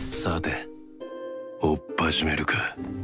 さて追っ始めるか。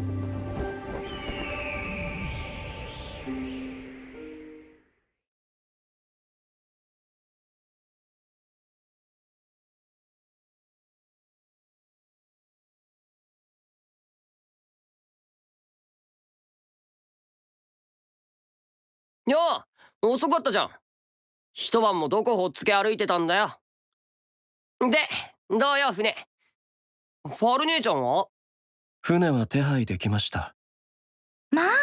よう、遅かったじゃん。一晩もどこほっつけ歩いてたんだよ。で、どうよ船。ファル姉ちゃんは？ 船は手配できました。 まあ。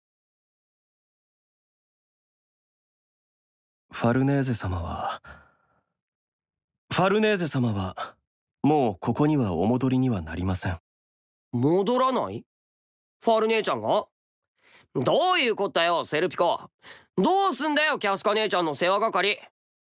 ファルネーゼ様はもうここにはお戻りにはなりません。 戻らない？ファル姉ちゃんが？どういうこったよセルピコ。どうすんだよキャスカ姉ちゃんの世話係。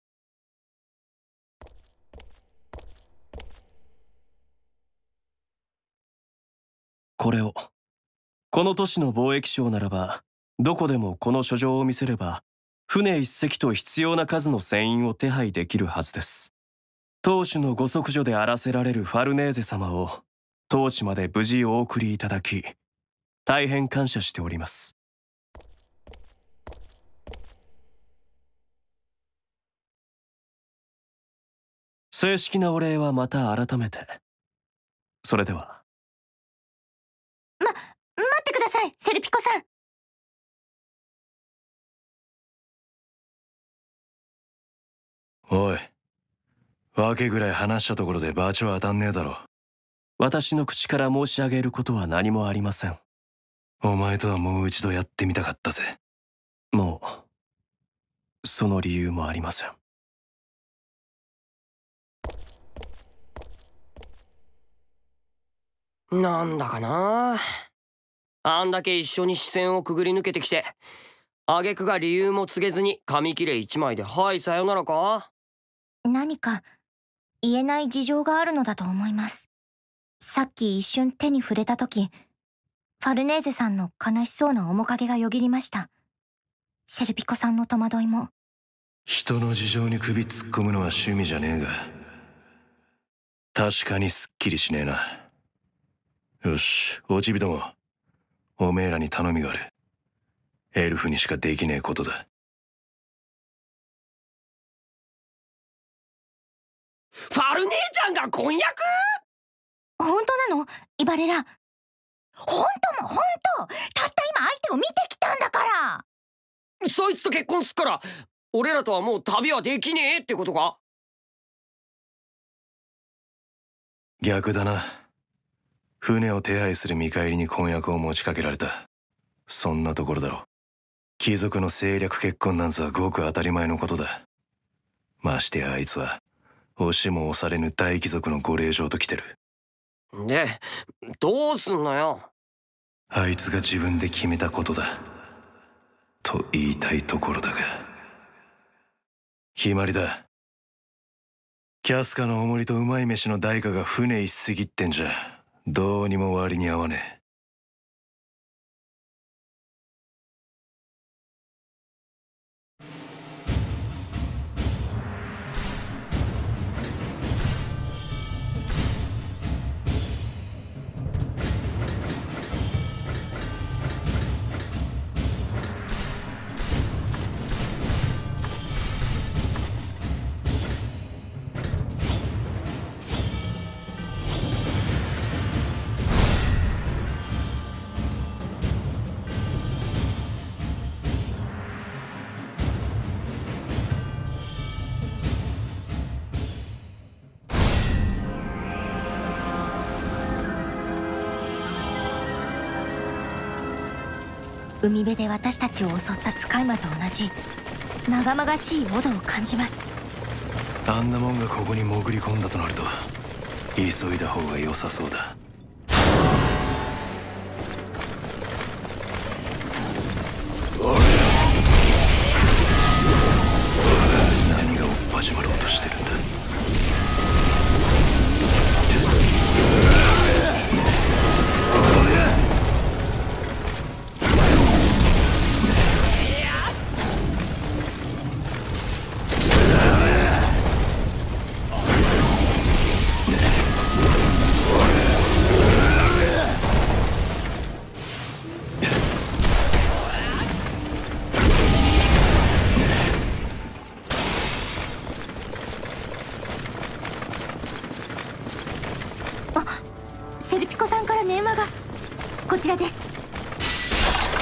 この都市の貿易商ならばどこでもこの書状を見せれば船一隻と必要な数の船員を手配できるはずです。当主のご息女であらせられるファルネーゼ様を当地まで無事お送りいただき大変感謝しております。正式なお礼はまた改めて。それでは。 待ってくださいセルピコさん。 おい、訳ぐらい話したところでバチは当たんねえだろ。私の口から申し上げることは何もありません。お前とはもう一度やってみたかったぜ。もうその理由もありません。 なんだかな。あんだけ一緒に視線をくぐり抜けてきて挙句が理由も告げずに紙切れ一枚ではいさよならか。 何か言えない事情があるのだと思います。さっき一瞬手に触れた時、ファルネーゼさんの悲しそうな面影がよぎりました。セルピコさんの戸惑いも。 人の事情に首突っ込むのは趣味じゃねえが確かにすっきりしねえな。よし、おちびども、おめえらに頼みがある。エルフにしかできねえことだ。 ファル姉ちゃんが婚約？ 本当なの？イバレラ。本当も本当。たった今相手を見てきたんだから。 そいつと結婚すっから俺らとはもう旅はできねえってことか？ 逆だな。船を手配する見返りに婚約を持ちかけられた。そんなところだろ。貴族の政略結婚なんざごく当たり前のことだ。ましてやあいつは押しも押されぬ大貴族のご令嬢と来てる。 でどうすんのよ。 あいつが自分で決めたことだと言いたいところだが決まりだ。キャスカの重りとうまい飯の代価が船一隻ってんじゃどうにも割に合わねえ。 海辺で私たちを襲った使い魔と同じまがまがしいオドを感じます。 あんなもんがここに潜り込んだとなると急いだ方が良さそうだ。何が追っ始まろうとしてるんだ。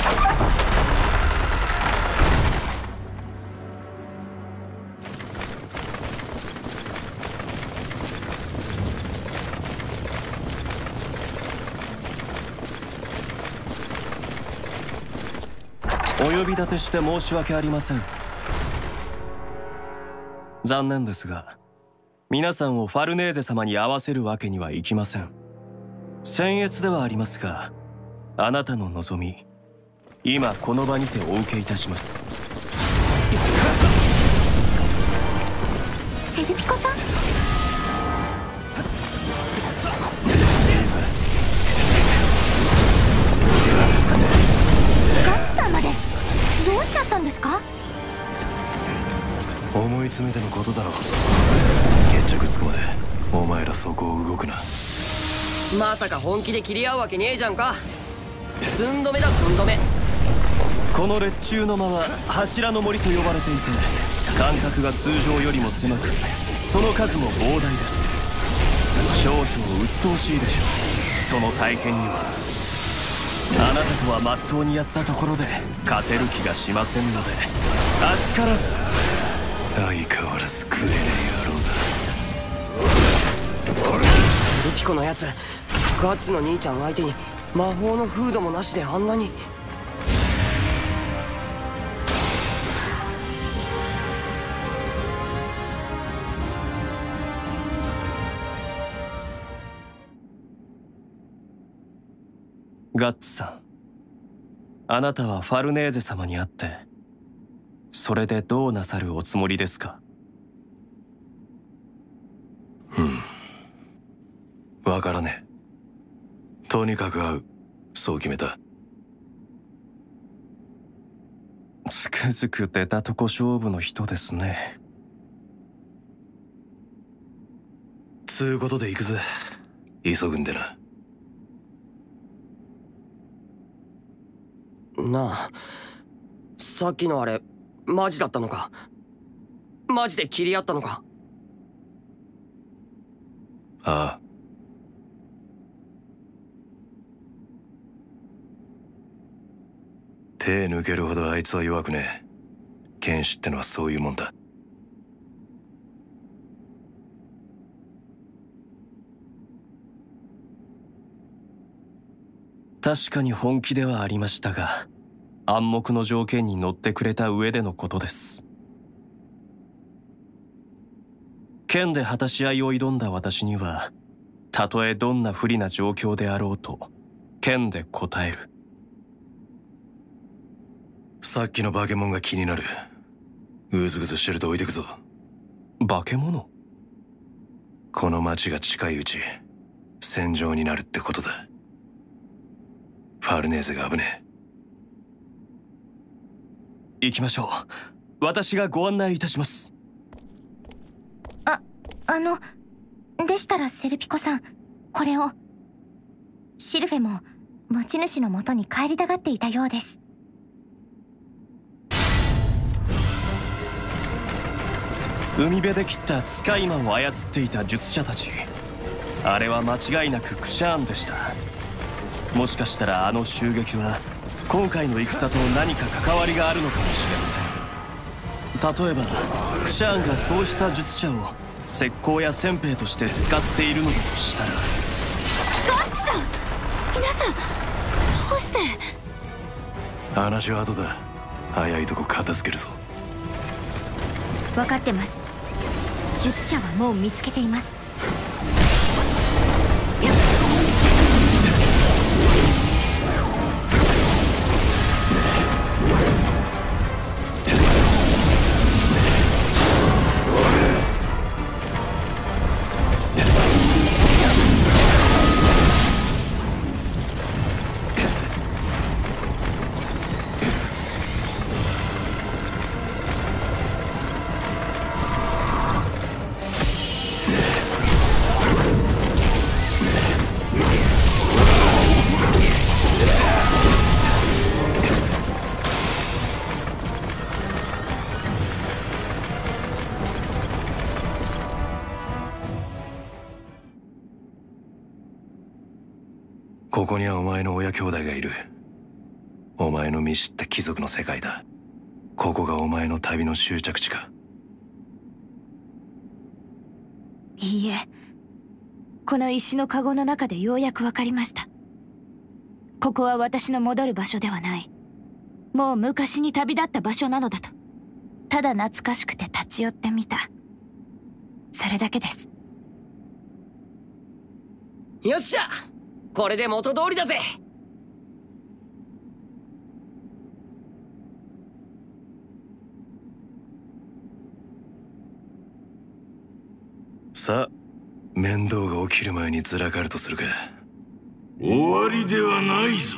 お呼び立てして申し訳ありません。残念ですが、皆さんをファルネーゼ様に会わせるわけにはいきません。僭越ではありますが、あなたの望み、今この場にてお受けいたします。 セルピコさん？ガッツさんまでどうしちゃったんですか？ 思い詰めてのことだろう。決着つくまでお前らそこを動くな。 まさか本気で切り合うわけねえじゃんか。寸止めだ、寸止め。 この列柱の間は柱の森と呼ばれていて、間隔が通常よりも狭く、その数も膨大です。少々鬱陶しいでしょう。その体験にはあなたとはまっとうにやったところで勝てる気がしませんので、あしからず。 相変わらず食えねえ野郎だ。 ルピコのやつ、ガッツの兄ちゃん相手に魔法のフードもなしであんなに。 ガッツさん、あなたはファルネーゼ様に会って、それでどうなさるおつもりですか？ わからねえ。とにかく会う。そう決めた。 つくづく出たとこ勝負の人ですね。 つうことで行くぜ。急ぐんでな。 なあ、さっきのあれマジだったのか？マジで切り合ったのか？ ああ。手抜けるほどあいつは弱くねえ。剣士ってのはそういうもんだ。 確かに本気ではありましたが、暗黙の条件に乗ってくれた上でのことです。剣で果たし合いを挑んだ私には、たとえどんな不利な状況であろうと剣で答える。 さっきの化け物が気になる。うずぐずしてると置いてくぞ。 化け物？ この町が近いうち戦場になるってことだ。ファルネーゼが危ねえ。行きましょう。私がご案内いたします。 でしたらセルピコさん、これを。シルフェも持ち主の元に帰りたがっていたようです。 海辺で切った使い魔を操っていた術者たち、あれは間違いなくクシャーンでした。もしかしたらあの襲撃は今回の戦と何か関わりがあるのかもしれません。例えばクシャーンがそうした術者を石膏や戦兵として使っているのだとしたら。 ガッツさん、皆さんどうして？ 話は後だ。早いとこ片付けるぞ。 分かってます。術者はもう見つけています。ここにはお前の親兄弟がいる。 お前の見知った貴族の世界だ。ここがお前の旅の終着地か？ いいえ、この石の籠の中でようやく分かりました。ここは私の戻る場所ではない。もう昔に旅立った場所なのだと。ただ懐かしくて立ち寄ってみた。それだけです。 よっしゃ、これで元通りだぜ。 さあ、面倒が起きる前にずらかるとするか。 終わりではないぞ。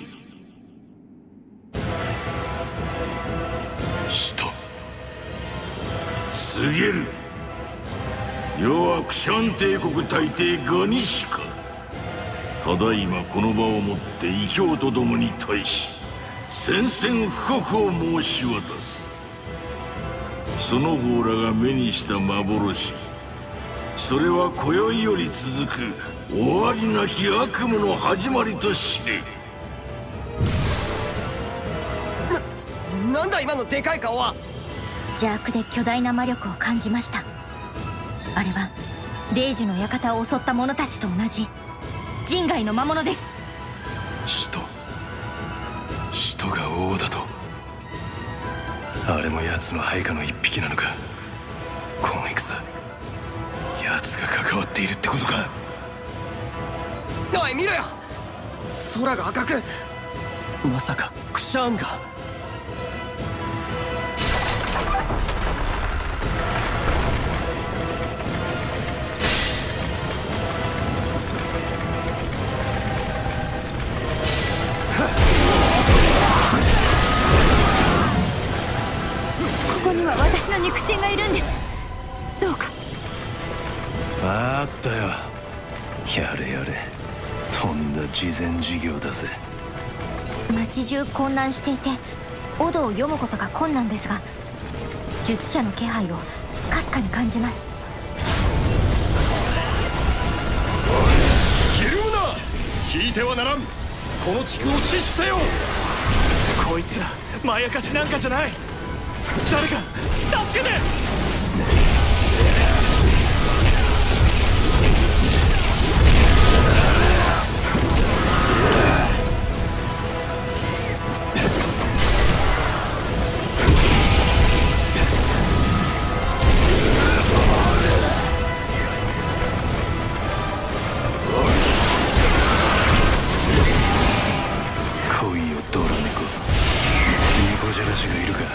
使徒告げる。世はクシャン帝国大帝ガニシカ。ただいまこの場をもって異教と共に対し宣戦布告を申し渡す。その方らが目にした幻、それは今宵より続く終わりなき悪夢の始まりと知れ。 なんだ今のでかい顔は。 邪悪で巨大な魔力を感じました。あれは霊樹の館を襲った者たちと同じ人外の魔物です。 使徒が王だと？あれも奴の配下の一匹なのか？この戦、奴が関わっているってことか？ おい見ろよ、空が赤く。 まさかクシャーンが。 ここには私の肉親がいるんです。どうか。 あったよ。やれやれ、とんだ慈善事業だぜ。 街中混乱していてオドを読むことが困難ですが、術者の気配をかすかに感じます。 ひるむな、引いてはならん。この地区を死守せよ。こいつらまやかしなんかじゃない。誰か助けて。 来いよドラ猫。猫じゃらしがいるか？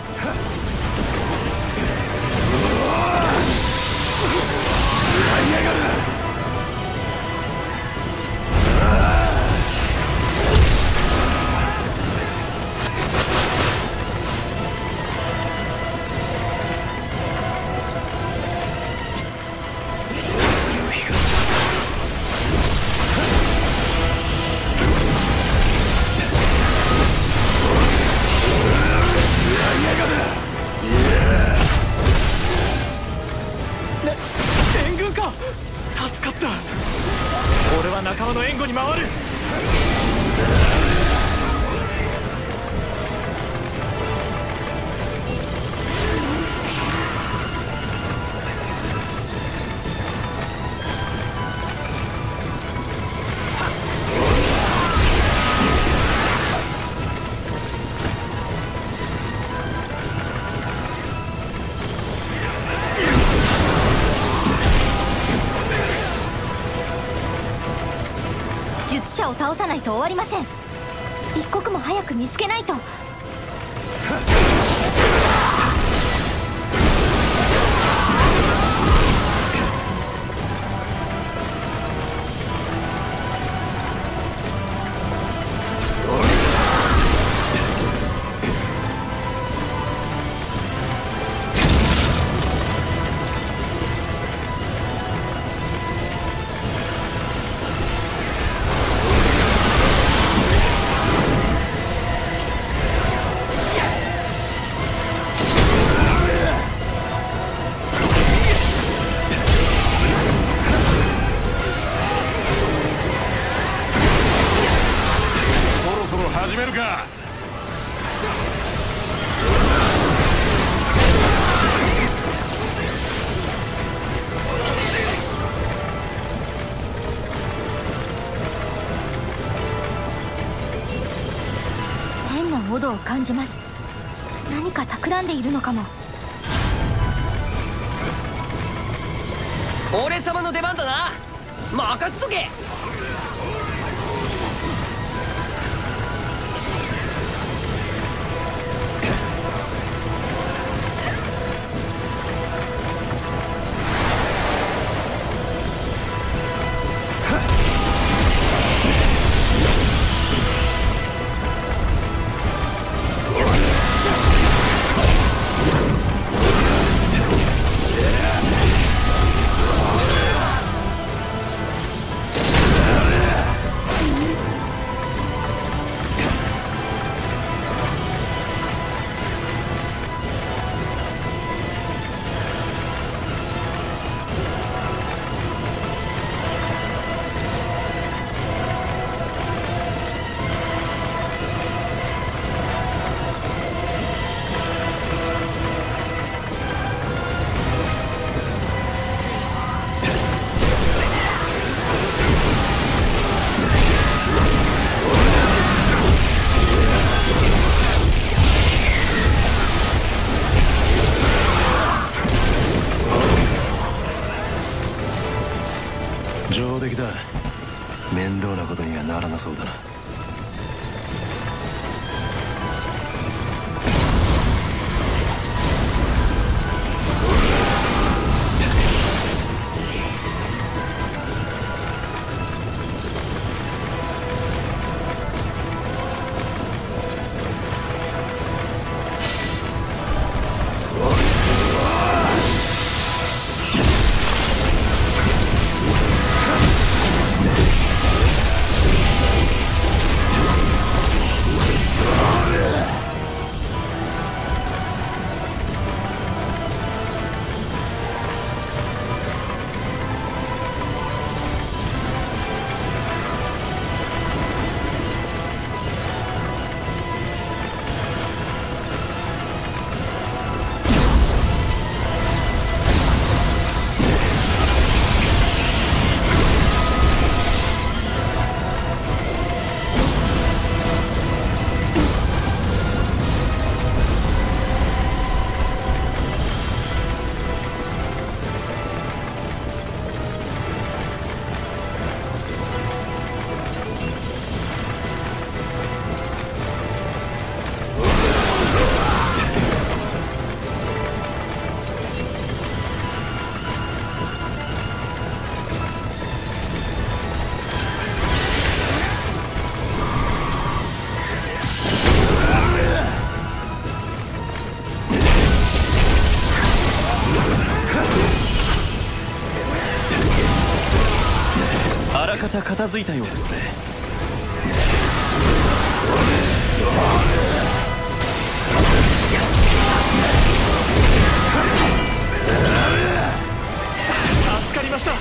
援軍か。助かった。俺は仲間の援護に回る。 術者を倒さないと終わりません。一刻も早く見つけないと。 オドを感じます。何か企んでいるのかも。 俺様の出番だな。任せとけ。 上出来だ。面倒なことにはならなそうだな。 あらかた片付いたようですね。 助かりました。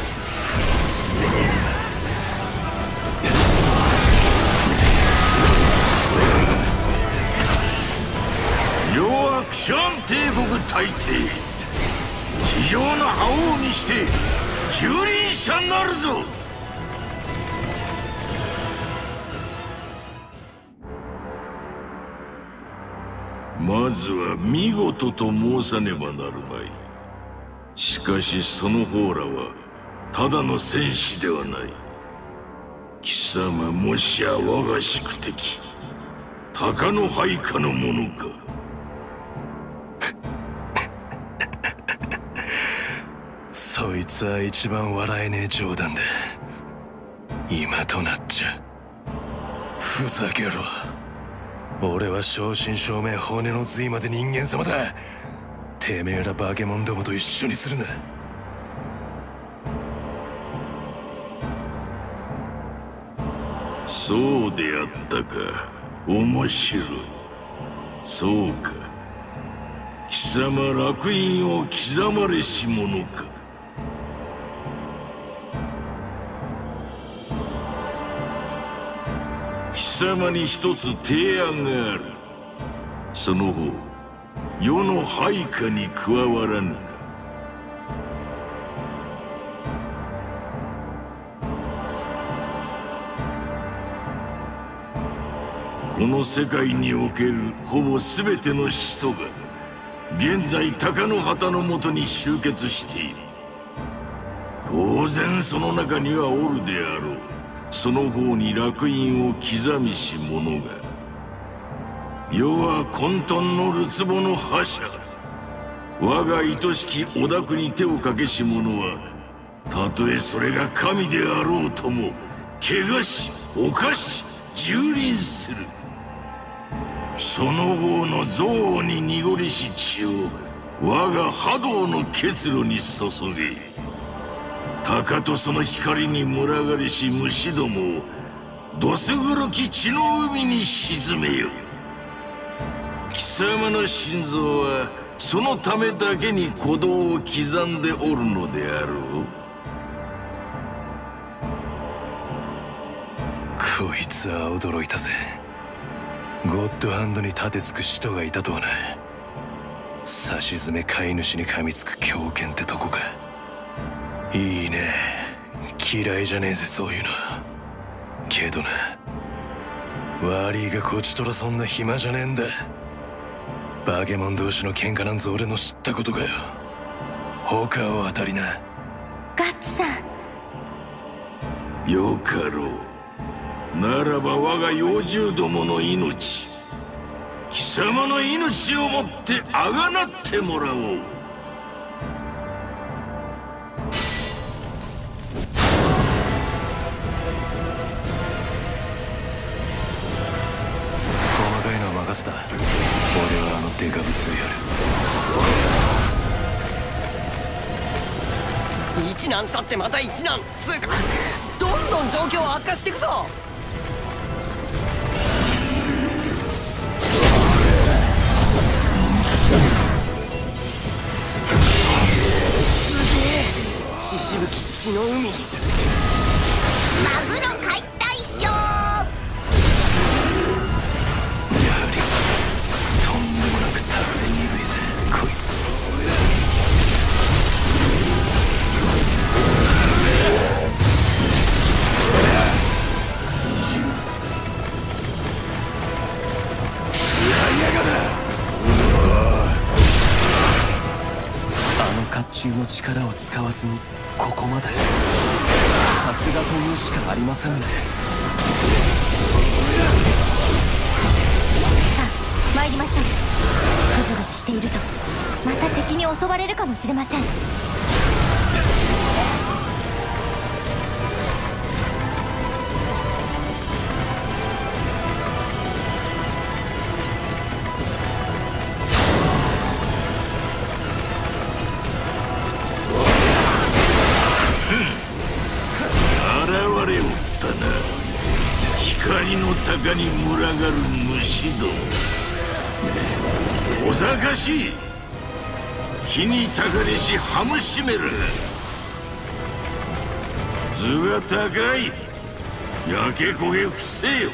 世はクシャン帝国大帝、地上の覇王にして蹂躙者なるぞ。まずは見事と申さねばなるまい。しかしその方らはただの戦士ではない。貴様もしや我が宿敵鷹の配下の者か。 そいつは一番笑えねえ冗談だ。今となっちゃふざけろ。俺は正真正銘骨の髄まで人間様だ。てめえらバケモンどもと一緒にするな。 そうであったか。面白い。そうか、貴様烙印を刻まれし者か。貴様に一つ提案がある。その方、世の配下に加わらぬか。このの世界におけるほぼ全ての使徒が現在鷹の旗のもとに集結している。当然その中にはおるであろう、その方に烙印を刻みし者が。世は混沌のるつぼの覇者。我が愛しきお宅に手をかけし者は、たとえそれが神であろうとも汚し犯し蹂躙する。その方の憎悪に濁りし血を我が波動の結露に注げ。鷹とその光に群がりし虫どもをどす黒き血の海に沈めよ。貴様の心臓はそのためだけに鼓動を刻んでおるのであろう。 こいつは驚いたぜ。ゴッドハンドに盾つく使徒がいたとはな。さしずめ飼い主に噛みつく狂犬ってとこか。いいね、嫌いじゃねえぜそういうの。けどな、悪いがこちとらそんな暇じゃねえんだ。バケモン同士の喧嘩なんぞ俺の知ったことかよ。他を当たりな。 ガッツさん。 よかろう。ならば我が幼獣どもの命、貴様の命をもってあがなってもらおう。こ細かいのは任せた。俺はあのデカブツをやる。一難去ってまた一難つうか、どんどん状況悪化していくぞ。血しぶき血の海。 マグロ解体ショー。 やはりとんでもなくタフで鈍いぜこいつ。 甲冑の力を使わずにここまで。さすがというしかありませんね。 さあ参りましょう。グズグズしているとまた敵に襲われるかもしれません。 光の鷹に群がる虫ども、小賢しい。火にたかりしハムシメラ、頭が高い。焼け焦げ伏せよ。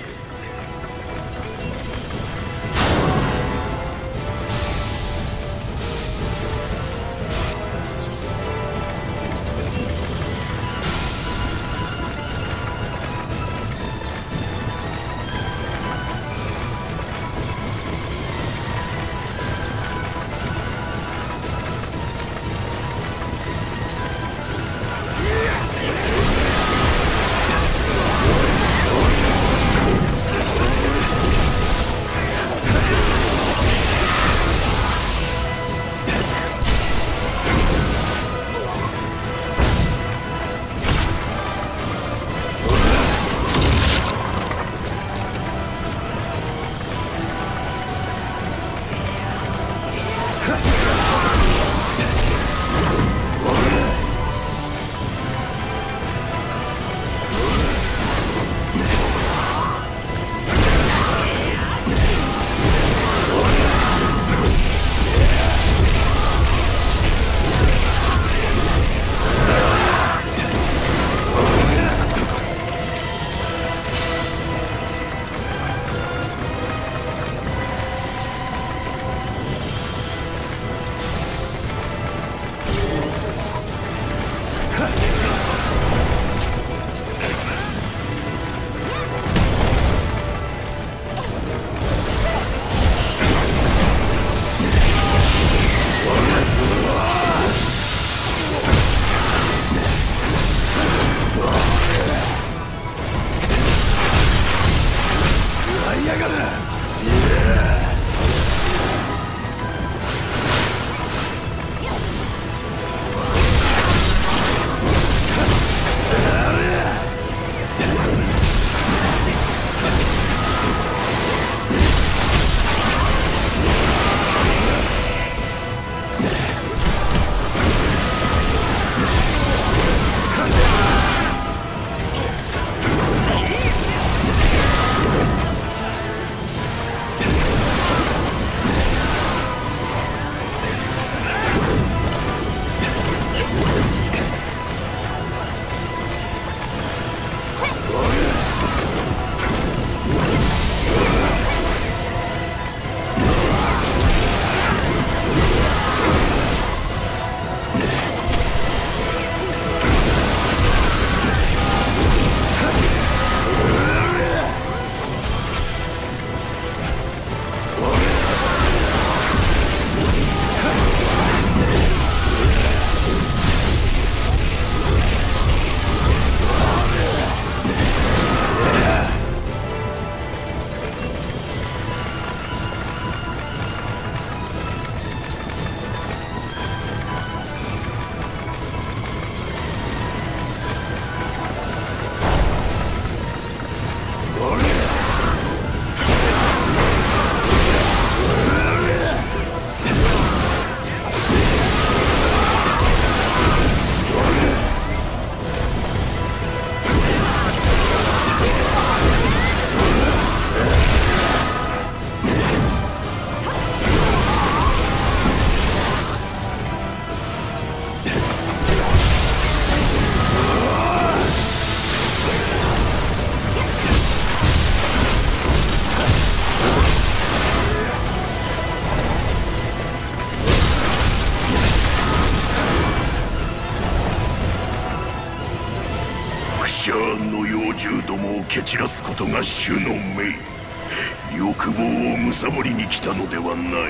獣どもを蹴散らすことが主の命。欲望を貪りに来たのではない。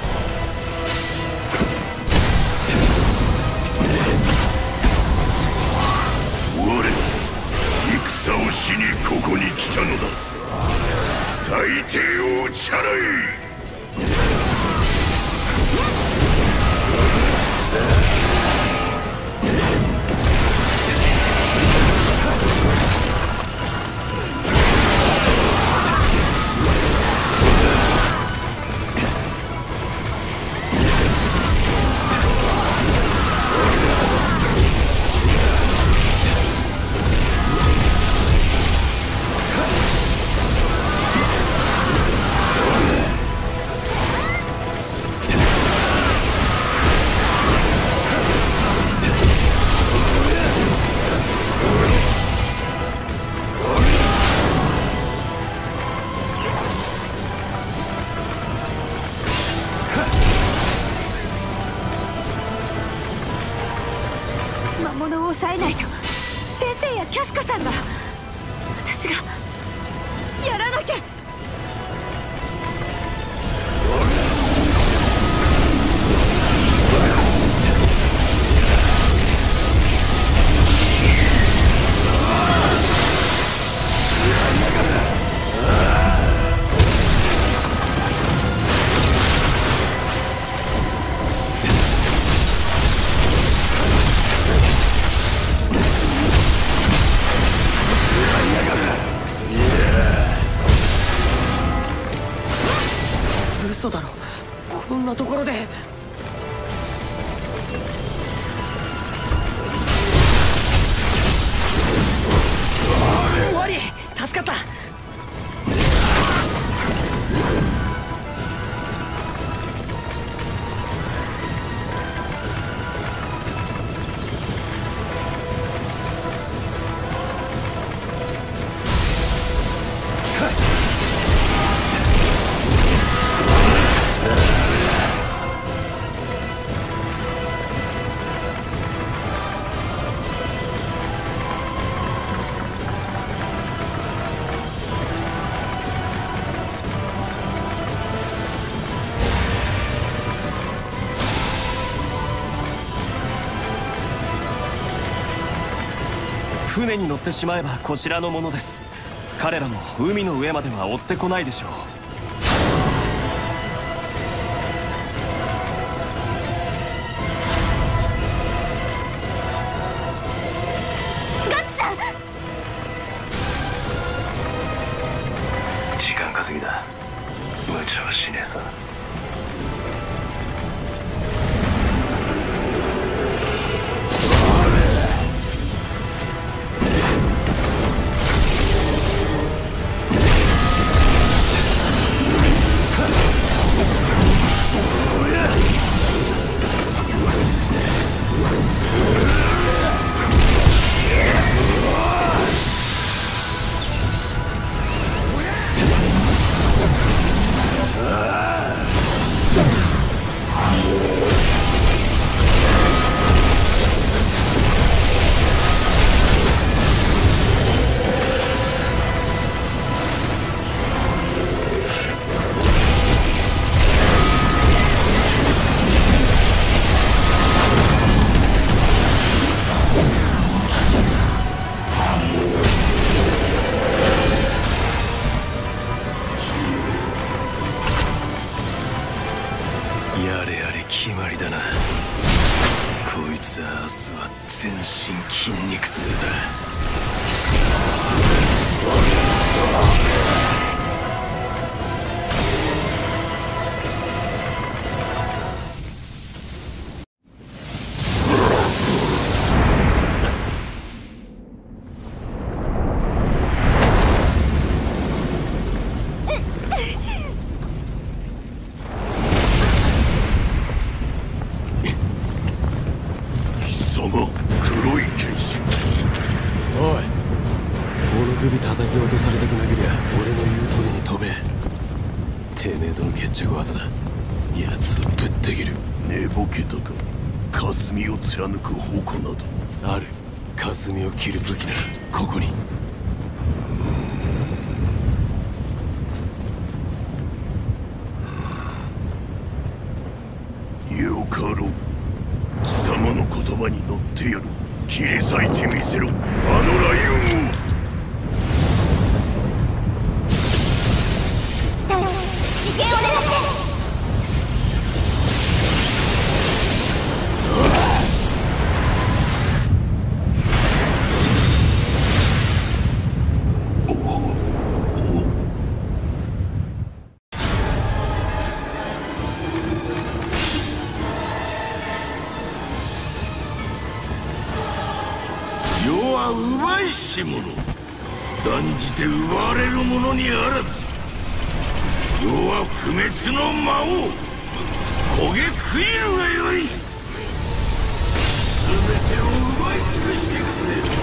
我ら戦をしにここに来たのだ。大帝王チャライ。 魔物を抑えないと。先生やキャスカさんが。私がやらなきゃ。 嘘だろ、こんなところで。終わり、助かった。 船に乗ってしまえばこちらのものです。彼らも海の上までは追ってこないでしょう。 ガッツさん。 時間稼ぎだ。無茶はしねえさ。やれやれ決まりだな。こいつは明日は全身筋肉痛だ。黒い剣士。おい、この首叩き落とされたくなけりゃ俺の言う通りに飛べ。てめえとの決着は後だ。奴をぶった切る。寝ぼけたか。霞を貫く矛などある。霞を切る武器ならここに。 かろう。貴様の言葉に乗ってやる。切り裂いてみせろ、あの雷雲を。 来たよ、危険を狙って。 世は奪いし者、断じて奪われるものにあらず。世は不滅の魔王、焦げ食いるがよい。全てを奪い尽くしてくれ。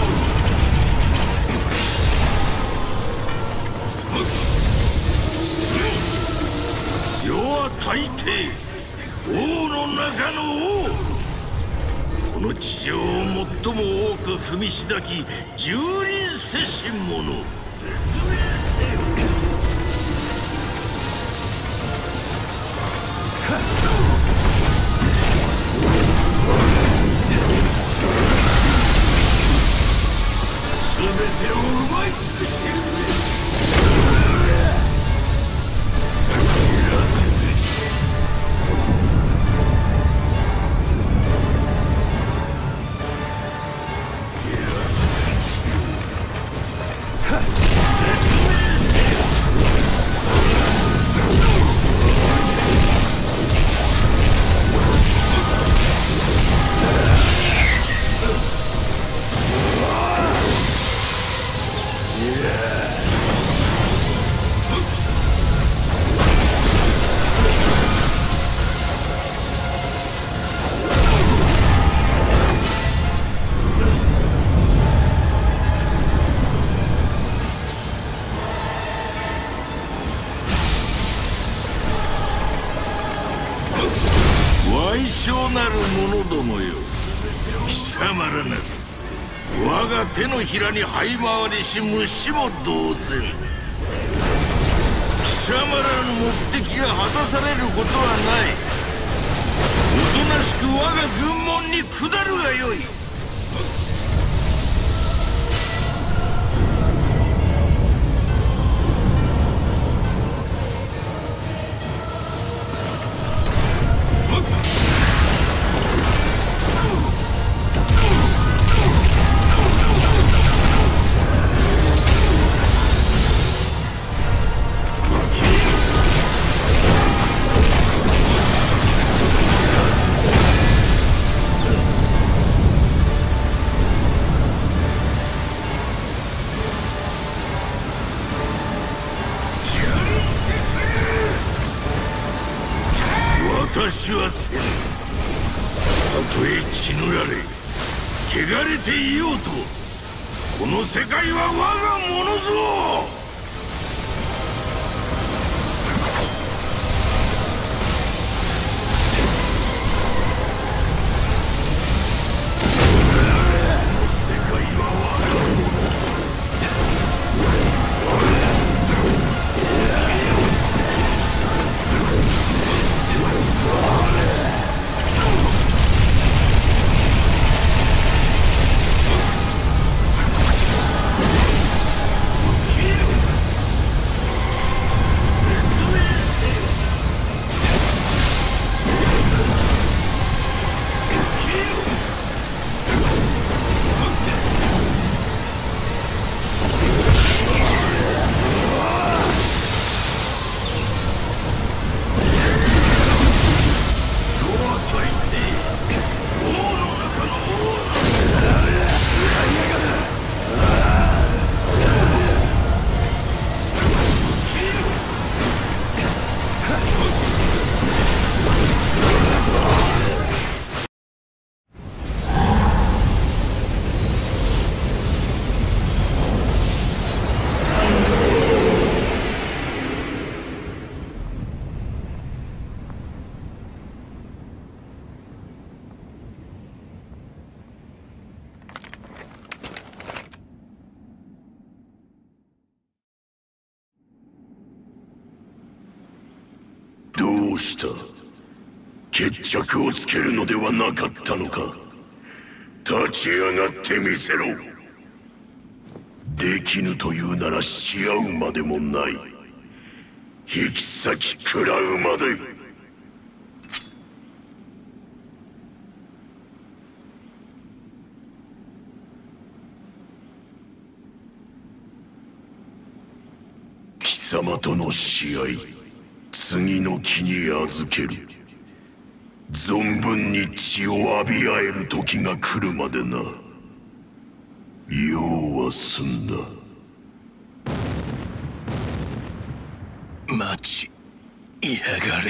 世は大抵王の中の王。この地上を最も多く踏みしだき蹂躙せし者、絶命せよ。全てを奪い尽くしてくれ。賠償なる者どもよ、貴様らなる我が手のひらに這い回りし虫も同然。貴様らの目的が果たされることはない。おとなしく我が軍門に下るがよい。私はせぬ。たとえ血塗られ汚れていようと、この世界は我がものぞ。どうした？ 決着をつけるのではなかったのか。立ち上がってみせろ。できぬというならし合うまでもない。引き裂き食らうまで。貴様との試合、次の木に預ける。存分に血を浴び合える時が来るまでな。用は済んだ。 待ちやがれ。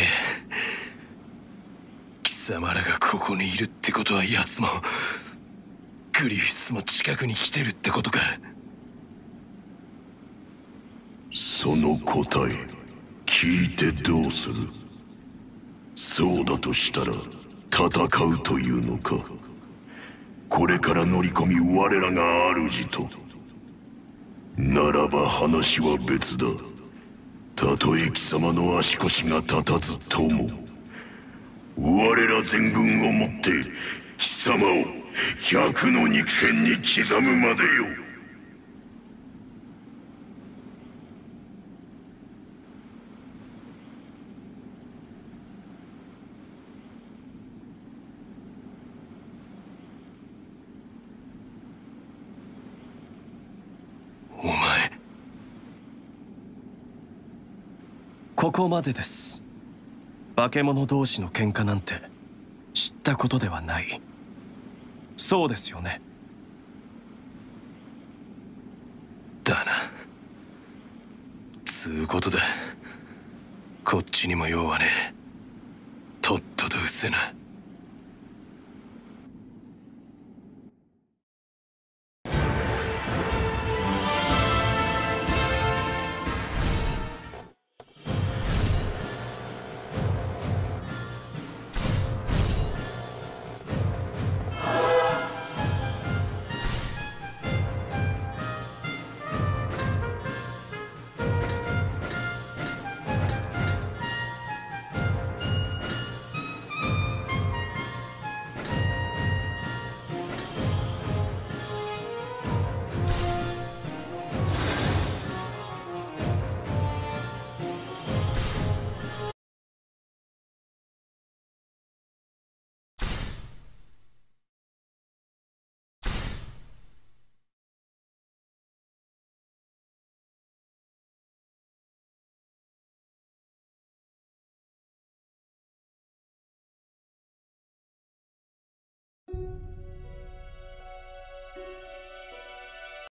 貴様らがここにいるってことは奴もグリフィスも近くに来てるってことか。 その答え聞いてどうする。そうだとしたら戦うというのか。これから乗り込み我らが主と。ならば話は別だ。たとえ貴様の足腰が立たずとも、我ら全軍をもって貴様を100の肉片に刻むまでよ。 お前。 ここまでです。化け物同士の喧嘩なんて知ったことではない。そうですよね。 だな。つうことだ。こっちにも用はねえ。とっとと失せな。